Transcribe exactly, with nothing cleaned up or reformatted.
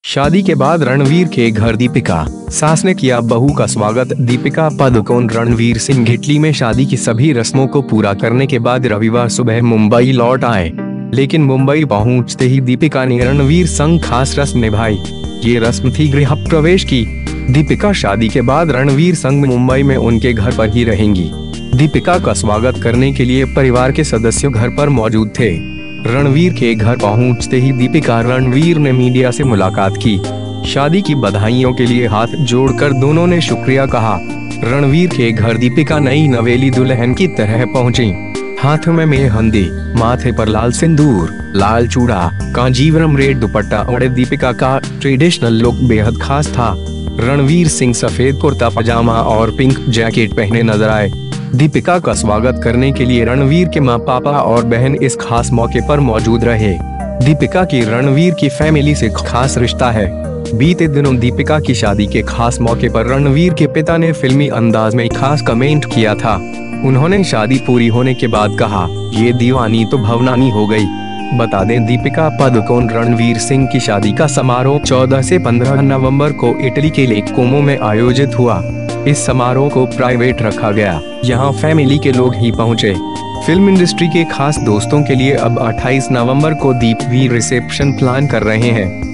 शादी के बाद रणवीर के घर दीपिका सास ने किया बहू का स्वागत। दीपिका पादुकोण रणवीर सिंह इटली में शादी की सभी रस्मों को पूरा करने के बाद रविवार सुबह मुंबई लौट आए, लेकिन मुंबई पहुंचते ही दीपिका ने रणवीर संग खास रस्म निभाई। ये रस्म थी गृह प्रवेश की। दीपिका शादी के बाद रणवीर संग मुंबई में उनके घर पर ही रहेंगी। दीपिका का स्वागत करने के लिए परिवार के सदस्य घर पर मौजूद थे। रणवीर के घर पहुंचते ही दीपिका रणवीर ने मीडिया से मुलाकात की। शादी की बधाइयों के लिए हाथ जोड़कर दोनों ने शुक्रिया कहा। रणवीर के घर दीपिका नई नवेली दुल्हन की तरह पहुंची। हाथ में मेहंदी, माथे पर लाल सिंदूर, लाल चूड़ा, कांजीवरम रेड दुपट्टा और दीपिका का ट्रेडिशनल लुक बेहद खास था। रणवीर सिंह सफेद कुर्ता पजामा और पिंक जैकेट पहने नजर आए। दीपिका का स्वागत करने के लिए रणवीर के माँ पापा और बहन इस खास मौके पर मौजूद रहे। दीपिका की रणवीर की फैमिली से खास रिश्ता है। बीते दिनों दीपिका की शादी के खास मौके पर रणवीर के पिता ने फिल्मी अंदाज में खास कमेंट किया था। उन्होंने शादी पूरी होने के बाद कहा, ये दीवानी तो भवनानी हो गई। बता दें, दीपिका पादुकोण रणवीर सिंह की शादी का समारोह चौदह से पंद्रह नवंबर को इटली के लेक कोमो में आयोजित हुआ। इस समारोह को प्राइवेट रखा गया, यहाँ फैमिली के लोग ही पहुँचे। फिल्म इंडस्ट्री के खास दोस्तों के लिए अब अट्ठाईस नवंबर को दीप वी रिसेप्शन प्लान कर रहे हैं।